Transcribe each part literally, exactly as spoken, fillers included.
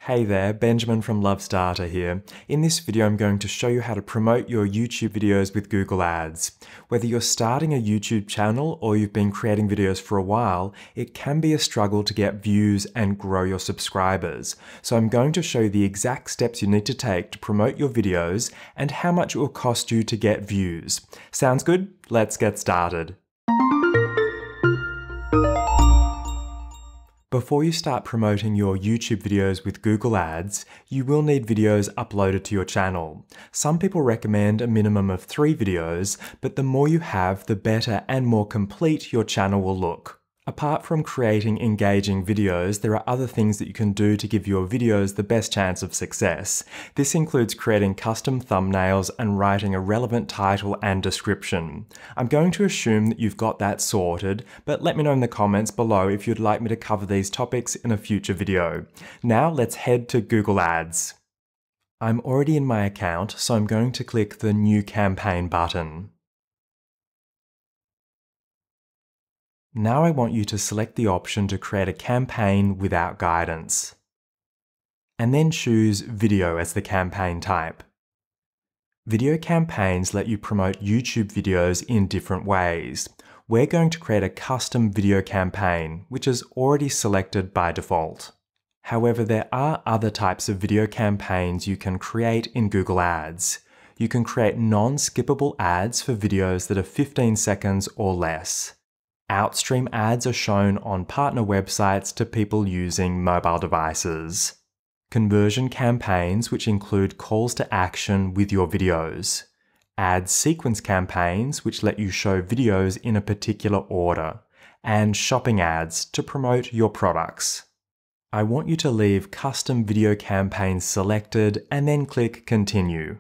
Hey there, Benjamin from Lovestarter here. In this video, I'm going to show you how to promote your YouTube videos with Google Ads. Whether you're starting a YouTube channel or you've been creating videos for a while, it can be a struggle to get views and grow your subscribers. So I'm going to show you the exact steps you need to take to promote your videos and how much it will cost you to get views. Sounds good? Let's get started. Before you start promoting your YouTube videos with Google Ads, you will need videos uploaded to your channel. Some people recommend a minimum of three videos, but the more you have, the better and more complete your channel will look. Apart from creating engaging videos, there are other things that you can do to give your videos the best chance of success. This includes creating custom thumbnails and writing a relevant title and description. I'm going to assume that you've got that sorted, but let me know in the comments below if you'd like me to cover these topics in a future video. Now let's head to Google Ads. I'm already in my account, so I'm going to click the New Campaign button. Now I want you to select the option to create a campaign without guidance. And then choose Video as the campaign type. Video campaigns let you promote YouTube videos in different ways. We're going to create a custom video campaign, which is already selected by default. However, there are other types of video campaigns you can create in Google Ads. You can create non-skippable ads for videos that are fifteen seconds or less. Outstream ads are shown on partner websites to people using mobile devices. Conversion campaigns, which include calls to action with your videos. Ad sequence campaigns, which let you show videos in a particular order. And shopping ads to promote your products. I want you to leave custom video campaigns selected and then click Continue.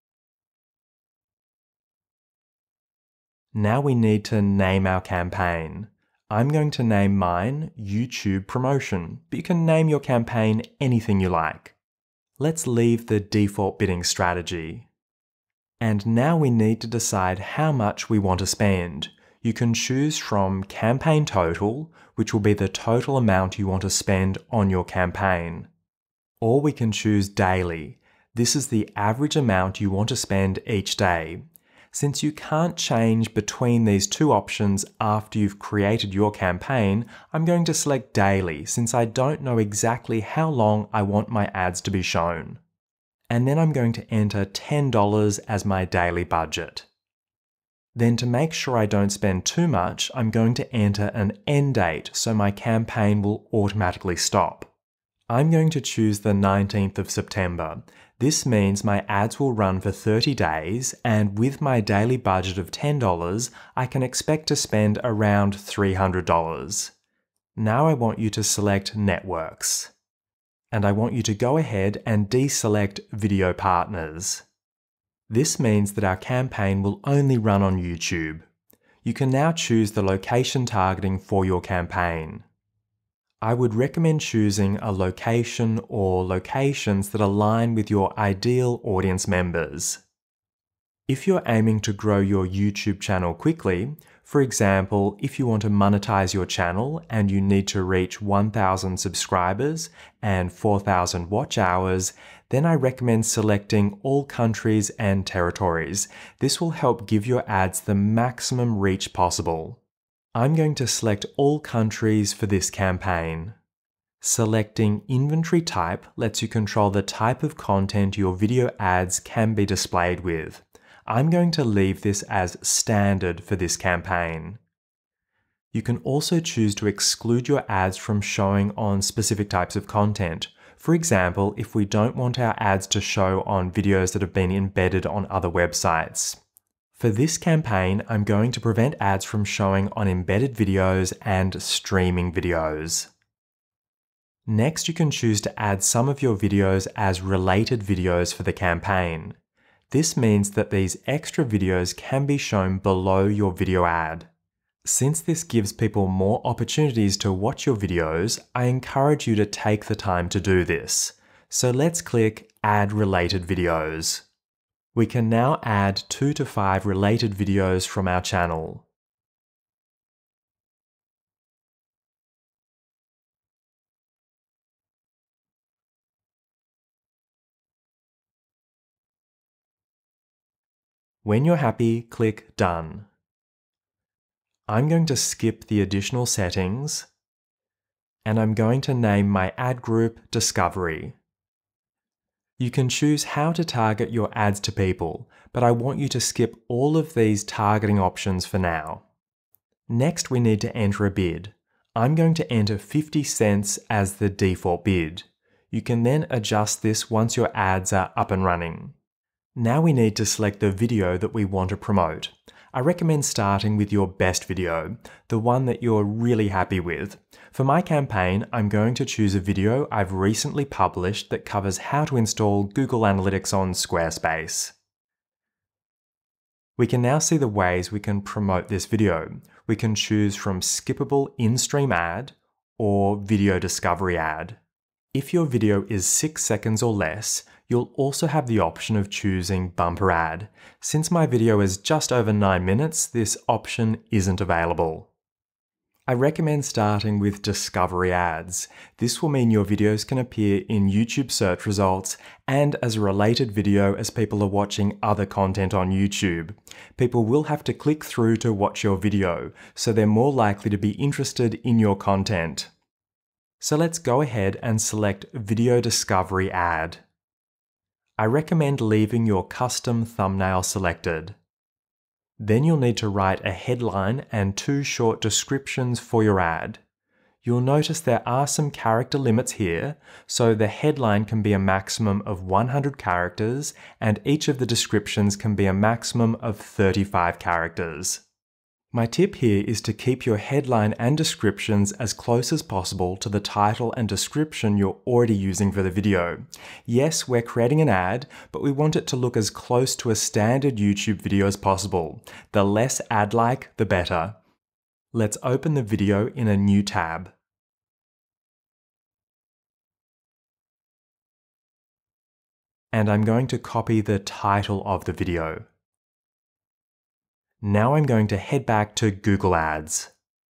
Now we need to name our campaign. I'm going to name mine YouTube Promotion, but you can name your campaign anything you like. Let's leave the default bidding strategy. And now we need to decide how much we want to spend. You can choose from Campaign Total, which will be the total amount you want to spend on your campaign. Or we can choose Daily. This is the average amount you want to spend each day. Since you can't change between these two options after you've created your campaign, I'm going to select Daily since I don't know exactly how long I want my ads to be shown. And then I'm going to enter ten dollars as my daily budget. Then to make sure I don't spend too much, I'm going to enter an end date so my campaign will automatically stop. I'm going to choose the nineteenth of September. This means my ads will run for thirty days, and with my daily budget of ten dollars, I can expect to spend around three hundred dollars. Now I want you to select Networks. And I want you to go ahead and deselect Video Partners. This means that our campaign will only run on YouTube. You can now choose the location targeting for your campaign. I would recommend choosing a location or locations that align with your ideal audience members. If you're aiming to grow your YouTube channel quickly, for example, if you want to monetize your channel and you need to reach one thousand subscribers and four thousand watch hours, then I recommend selecting all countries and territories. This will help give your ads the maximum reach possible. I'm going to select all countries for this campaign. Selecting Inventory Type lets you control the type of content your video ads can be displayed with. I'm going to leave this as Standard for this campaign. You can also choose to exclude your ads from showing on specific types of content. For example, if we don't want our ads to show on videos that have been embedded on other websites. For this campaign, I'm going to prevent ads from showing on embedded videos and streaming videos. Next, you can choose to add some of your videos as related videos for the campaign. This means that these extra videos can be shown below your video ad. Since this gives people more opportunities to watch your videos, I encourage you to take the time to do this. So let's click Add Related Videos. We can now add two to five related videos from our channel. When you're happy, click Done. I'm going to skip the additional settings, and I'm going to name my ad group Discovery. You can choose how to target your ads to people, but I want you to skip all of these targeting options for now. Next, we need to enter a bid. I'm going to enter fifty cents as the default bid. You can then adjust this once your ads are up and running. Now we need to select the video that we want to promote. I recommend starting with your best video, the one that you're really happy with. For my campaign, I'm going to choose a video I've recently published that covers how to install Google Analytics on Squarespace. We can now see the ways we can promote this video. We can choose from skippable in-stream ad or video discovery ad. If your video is six seconds or less, you'll also have the option of choosing bumper ad. Since my video is just over nine minutes, this option isn't available. I recommend starting with discovery ads. This will mean your videos can appear in YouTube search results and as a related video as people are watching other content on YouTube. People will have to click through to watch your video, so they're more likely to be interested in your content. So let's go ahead and select Video Discovery Ad. I recommend leaving your custom thumbnail selected. Then you'll need to write a headline and two short descriptions for your ad. You'll notice there are some character limits here, so the headline can be a maximum of one hundred characters and each of the descriptions can be a maximum of thirty-five characters. My tip here is to keep your headline and descriptions as close as possible to the title and description you're already using for the video. Yes, we're creating an ad, but we want it to look as close to a standard YouTube video as possible. The less ad-like, the better. Let's open the video in a new tab. And I'm going to copy the title of the video. Now I'm going to head back to Google Ads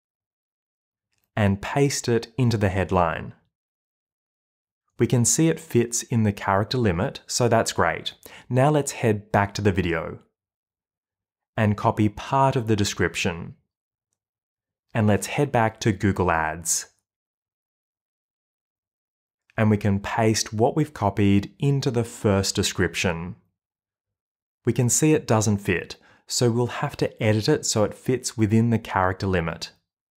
and paste it into the headline. We can see it fits in the character limit, so that's great. Now let's head back to the video and copy part of the description. And let's head back to Google Ads. And we can paste what we've copied into the first description. We can see it doesn't fit, so we'll have to edit it so it fits within the character limit.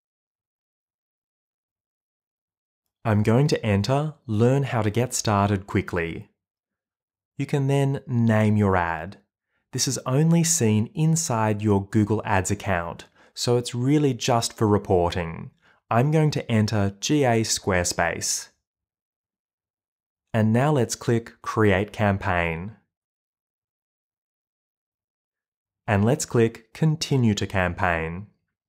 I'm going to enter Learn how to get started quickly. You can then name your ad. This is only seen inside your Google Ads account, so it's really just for reporting. I'm going to enter G A Squarespace. And now let's click Create Campaign. And let's click Continue to Campaign.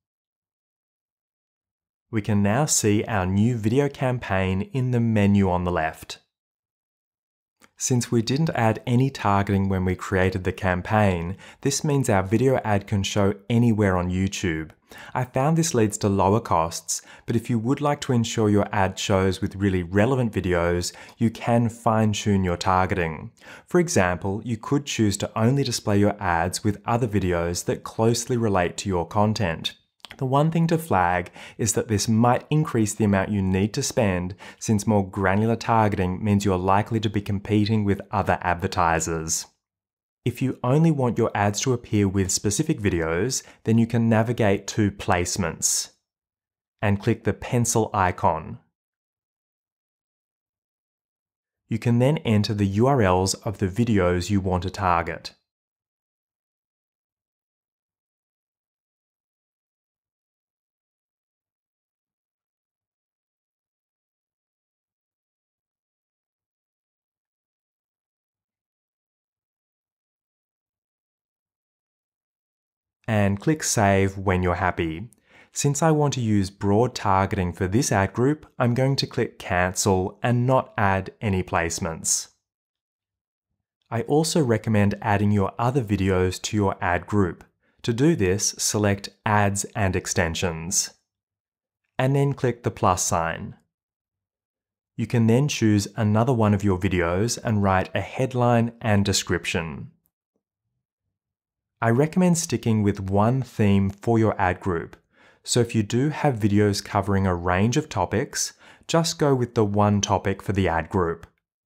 We can now see our new video campaign in the menu on the left. Since we didn't add any targeting when we created the campaign, this means our video ad can show anywhere on YouTube. I found this leads to lower costs, but if you would like to ensure your ad shows with really relevant videos, you can fine-tune your targeting. For example, you could choose to only display your ads with other videos that closely relate to your content. The one thing to flag is that this might increase the amount you need to spend, since more granular targeting means you're likely to be competing with other advertisers. If you only want your ads to appear with specific videos, then you can navigate to Placements and click the pencil icon. You can then enter the U R Ls of the videos you want to target. And click Save when you're happy. Since I want to use broad targeting for this ad group, I'm going to click Cancel and not add any placements. I also recommend adding your other videos to your ad group. To do this, select Ads and Extensions, and then click the plus sign. You can then choose another one of your videos and write a headline and description. I recommend sticking with one theme for your ad group. So if you do have videos covering a range of topics, just go with the one topic for the ad group.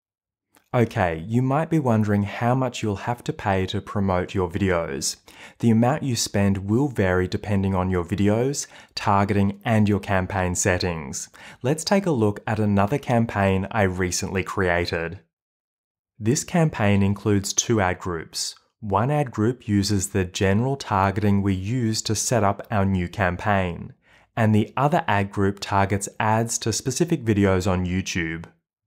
Okay, you might be wondering how much you'll have to pay to promote your videos. The amount you spend will vary depending on your videos, targeting, and your campaign settings. Let's take a look at another campaign I recently created. This campaign includes two ad groups. One ad group uses the general targeting we use to set up our new campaign, and the other ad group targets ads to specific videos on YouTube.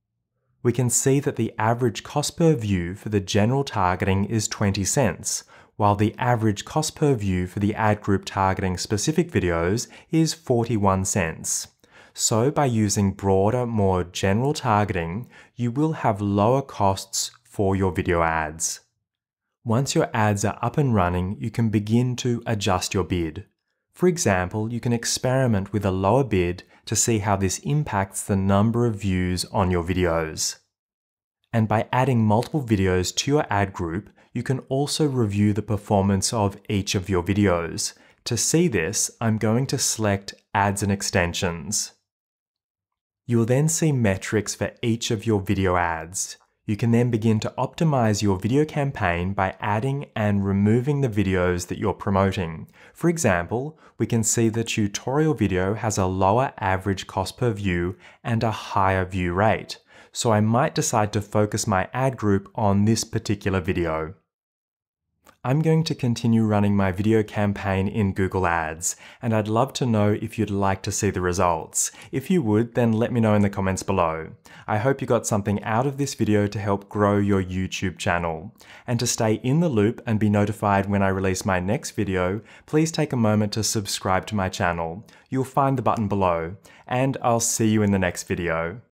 We can see that the average cost per view for the general targeting is twenty cents, while the average cost per view for the ad group targeting specific videos is forty-one cents. So by using broader, more general targeting, you will have lower costs for your video ads. Once your ads are up and running, you can begin to adjust your bid. For example, you can experiment with a lower bid to see how this impacts the number of views on your videos. And by adding multiple videos to your ad group, you can also review the performance of each of your videos. To see this, I'm going to select Ads and Extensions. You will then see metrics for each of your video ads. You can then begin to optimize your video campaign by adding and removing the videos that you're promoting. For example, we can see the tutorial video has a lower average cost per view and a higher view rate, so I might decide to focus my ad group on this particular video. I'm going to continue running my video campaign in Google Ads, and I'd love to know if you'd like to see the results. If you would, then let me know in the comments below. I hope you got something out of this video to help grow your YouTube channel. And to stay in the loop and be notified when I release my next video, please take a moment to subscribe to my channel. You'll find the button below, and I'll see you in the next video.